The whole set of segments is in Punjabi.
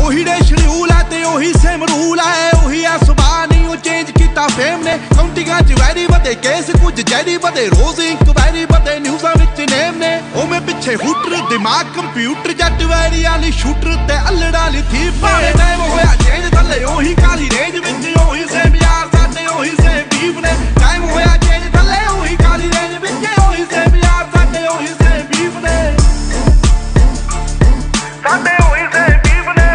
ਉਹੀ ਡੇ ਸ਼ਡਿਊਲ ਹੈ ਤੇ ਉਹੀ ਸੇਮ ਰੂਲ ਹੈ, ਉਹੀ ਆ ਸੁਭਾਅ ਨਹੀਂ ਉਹ ਚੇਂਜ ਕੀਤਾ ਫੇਮ ਨੇ। ਕਾਉਂਟਿੰਗਾਂ 'ਚ ਵੈਰੀ ਵਧੇ ਕੇਸ, ਕੁਝ ਜੈਰੀ ਵਧੇ ਰੋਜ਼ ਇਨਕੁਆਇਰੀ ਵਧੇ ਨਿਊਜ਼ਾਂ ਵਿੱਚ ਨੇਮ ਨੇ। ਉਹ ਮੈਂ ਪਿੱਛੇ ਹੂਟਰ ਦਿਮਾਗ ਕੰਪਿਊਟਰ ਜੱਟ ਵੈਰੀ ਵਾਲੀ ਸ਼ੂਟਰ ਤੇ ਅਲੜਾ ਵਾਲੀ ਥੀ ਪਾਣੇ। ਟਾਈਮ ਹੋਇਆ ਚੇਂਜ ਥੱਲੇ ਉਹੀ ਕਾਲੀ ਰੇਂਜ ਵਿੱਚ ਉਹੀ ਸੇਮ ਯਾਰ ਸਾਡੇ ਉਹੀ ਸੇਮ ਬੀਫ ਨੇ। ਟਾਈਮ ਹੋਇਆ ਚੇਂਜ ਥੱਲੇ ਉਹੀ ਕਾਲੀ ਰੇਂਜ ਵਿੱਚ ਉਹੀ ਸੇਮ ਯਾਰ ਸਾਡੇ ਉਹੀ ਸੇਮ ਬੀਫ ਨੇ। ਸਾਡੇ ਉਹੀ ਸੇਮ ਬੀਫ ਨੇ,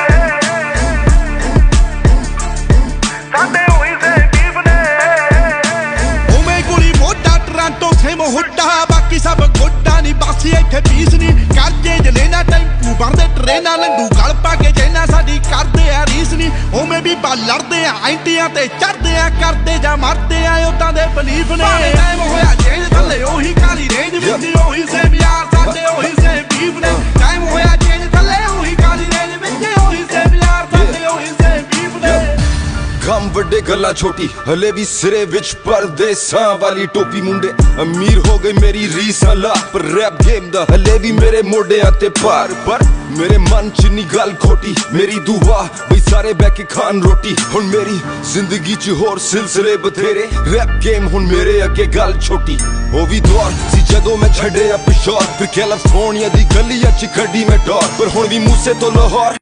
ਸਾਡੇ ਉਹੀ ਸੇਮ ਬੀਫ ਨੇ। ਉਹ ਮੈਂ ਗੋਲੀ ਮੋਢਾ ਟਰਾਂਟੋ ਸੇਮ ਹੁੱਡਾ, ਬਾਕੀ ਸਭ ਗੋਡਾ ਨਹੀਂ ਬਾਸੀ ਇੱਥੇ ਪੀਸ ਨਹੀਂ। ਕਰਜੇ ਜਲੇਨਾ ਟੈਂਪੂ ਬਣਦੇ ਟ੍ਰੇਨਾਂ ਲੰਡੂ ਗਲ ਪਾ ਕੇ ਜੈਨਾ ਸਾਡੀ ਕਰਦੇ ਆ ਰੀਸ ਨਹੀਂ। ਉਹ ਮੈਂ ਵੀ ਬਾ ਲੜਦੇ ਆ ਐਂਟੀਆਂ ਤੇ ਚੜਦੇ ਆ ਕਰਦੇ ਜਾਂ ਮਰਦੇ ਆ ਉਦਾਂ ਦੇ ਬਲੀਫ ਨੇ। ਟਾਈਮ ਹੋਇਆ ਚੇਂਜ ਥੱਲੇ ਉਹੀ ਕਾਲੀ ਰੇਂਜ ਵਿੱਚ ਉਹੀ ਸੇਮ ਯਾਰ ਸਾਡੇ ਉਹੀ ਸੇਮ ਬੀਫ ਨੇ। ਟਾਈਮ ਹੋਇਆ ਚੇਂਜ ਥੱਲੇ ਉਹੀ ਕਾਲੀ ਰੇਂਜ ਵਿੱਚ ਉਹੀ ਸੇਮ ਯਾਰ ਸਾਡੇ ਉਹੀ ਸੇਮ ਬੀਫ ਨੇ। ਕੰਮ ਵੱਡੇ ਗੱਲਾਂ ਛੋਟੀ ਹਲੇ ਵੀ ਸਿਰੇ ਵਿੱਚ ਪਰਦੇਸਾਂ ਵਾਲੀ ਟੋਪੀ। ਮੁੰਡੇ ਅਮੀਰ ਹੋ ਗਏ ਮੇਰੀ ਰੀਸਾਂ ਲਾ, ਪਰ ਰੈਪ ਗੇਮ ਦਾ ਹਲੇ ਵੀ ਮੇਰੇ ਮੋਢਿਆਂ ਤੇ ਭਾਰ। ਪਰ ਮੇਰੇ ਮਨ ਚ ਨੀ ਗੱਲ ਖੋਟੀ, ਮੇਰੀ ਦੁਆ ਬਈ ਸਾਰੇ ਬਹਿ ਕੇ ਖਾਣ ਰੋਟੀ। ਹੁਣ ਮੇਰੀ ਜ਼ਿੰਦਗੀ ਚ ਹੋਰ ਸਿਲਸਿਲੇ ਬਥੇਰੇ, ਰੈਪ ਗੇਮ ਹੁਣ ਮੇਰੇ ਅੱਗੇ ਗੱਲ ਛੋਟੀ। ਉਹ ਵੀ ਦੌਰ ਸੀ ਜਦੋਂ ਮੈਂ ਛੱਡਿਆ ਪਿਸ਼ੌਰ, ਫਿਰ ਕੈਲੀਫੋਰਨੀਆ ਦੀ ਗਲੀਆਂ ਚ ਕੱਢੀ ਮੈਂ ਡੋਰ। ਪਰ ਹੁਣ ਵੀ ਮੂਸੇ ਤੋਂ ਲਾਹੌਰ